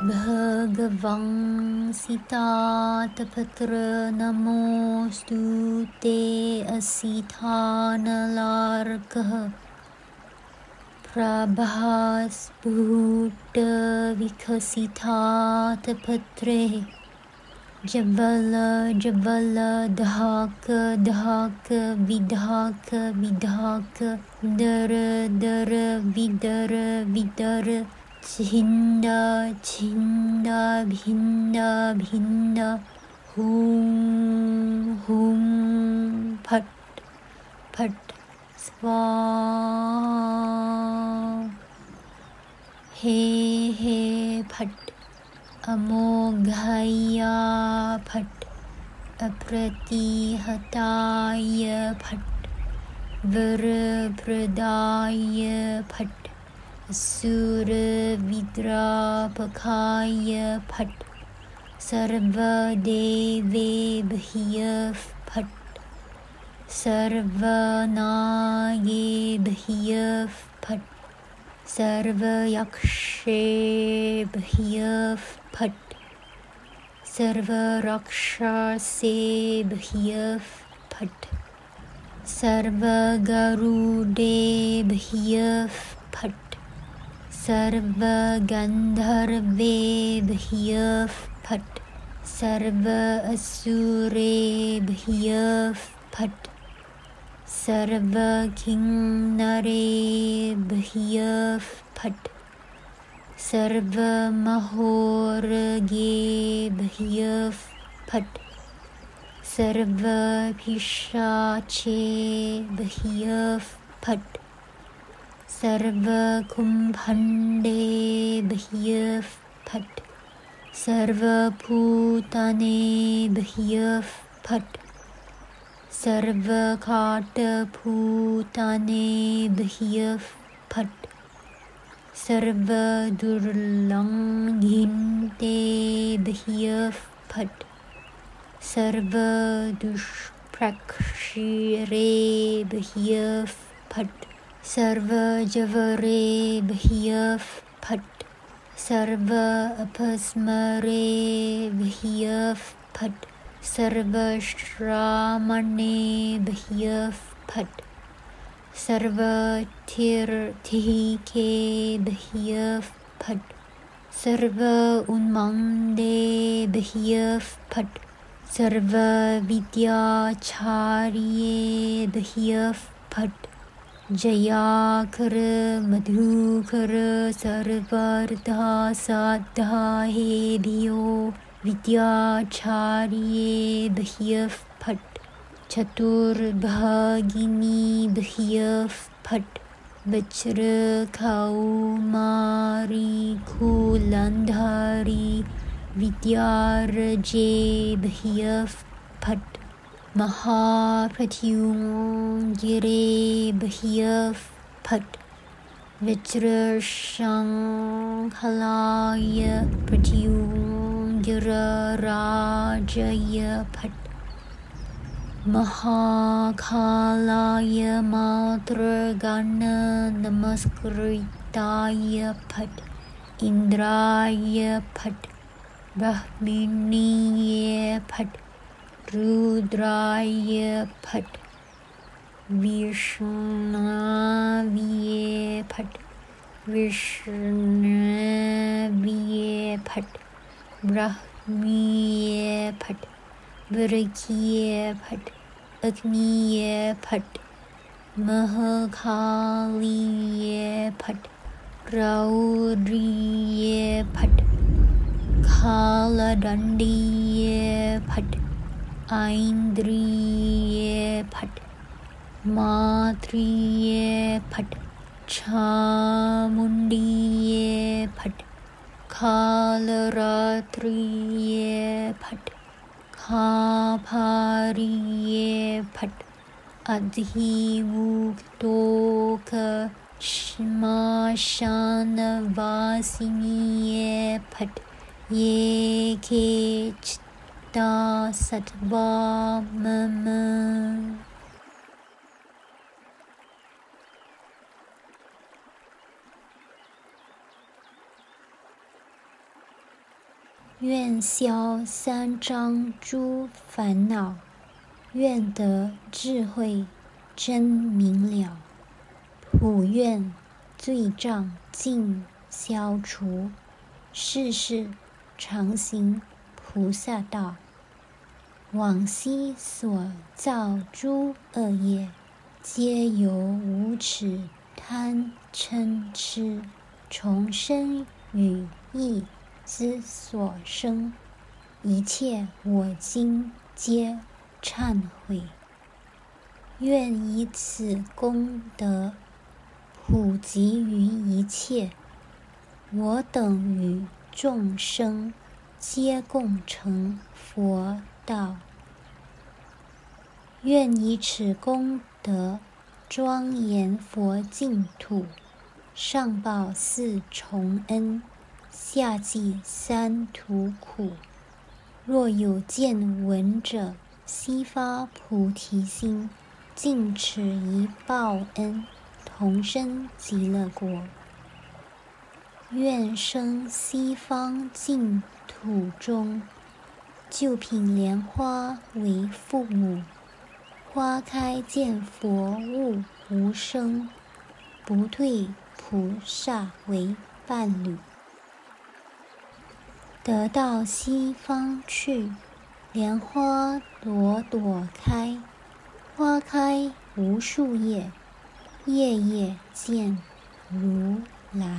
भगवं सीतातपत्र नमोऽस्तु ते असिथानलार्कः प्रभास्फुटविकसितातपत्रे जबल जबल धाक धाक विधाक विधाक दर दर विदर विदर छिन्द छिन्द भिन्द भिन्द हुं हुं फट फट स्वाहा हे हे फट अमोघाय फट अप्रतिहताय फट वरप्रदाय फट असुरविद्रापकाय फट सर्वदेवेभ्यः फट सर्वनागेभ्यः फट सर्वयक्षेभ्यः फट सर्वराक्षसेभ्यः फट सर्वगरुडेभ्यः फट सर्वगन्धर्वेभ्यः फट सर्व असुरेभ्यः फट सर्वकिन्नरेभ्यः फट सर्वमहोर्गेभ्यः फट सर्वपिशाचेभ्यः फट सर्वकुम्भण्डेभ्यः फट सर्वपूतनेभ्यः फट सर्वकाटपूतनेभ्यः फट सर्वदुर्लङ्घितेभ्यः फट सर्वदुष्प्रक्षिरेभ्यः फट सर्वजवरेभ्यः फट सर्व अपस्मरेभ्यः फट सर्वश्रामणेभ्यः फट सर्वतीर्थीकेभ्यः फट सर्व उन्मन्देभ्यः फट सर्वविद्याचार्येभ्यः फट जयाकर मधुकर सर्वार्थसाधाहेभ्यो विद्याचार्येभ्यः फट चतुर्भागिनीभ्यः फट वज्रकौमारी कुलन्धारी विद्यार्जेभ्यः फट महाप्रत्युञ्जरेभ्यः फट वज्रशङ्खलाय प्रत्युञ्जरराजय फट महाकालाय मातृगण नमस्कृताय फट इन्द्राय फट ब्रह्मण्ये फट रुद्राय फट विष्णवे फट विष्णवे फट ब्रह्मये फट वरकीय फट अग्निय फट महाकालीय फट रौद्रीय फट कालदण्डीय फट ऐन्द्रिय फट मातृय फट चामुण्डीय फट कालरात्रिय फट खापारिय फट अधिमुक्तोक श्मशानवासिनीय फट ये केचित्ता सत्वा मम 愿消三障诸烦恼，愿得智慧真明了，普愿罪障尽消除，世世常行菩萨道。往昔所造诸恶业，皆由无始贪嗔痴从身语意之所生，一切我今皆忏悔。愿以此功德普及于一切，我等与众生皆共成佛道。愿以此功德庄严佛净土，上报四重恩，下济三途苦。若有见闻者，悉发菩提心，尽此一报恩，同生极乐国。愿生西方净土中，就品莲花为父母，花开见佛悟无生，不退菩萨为伴侣。得到西方去，莲花朵朵开，花开无数叶，叶叶见如来。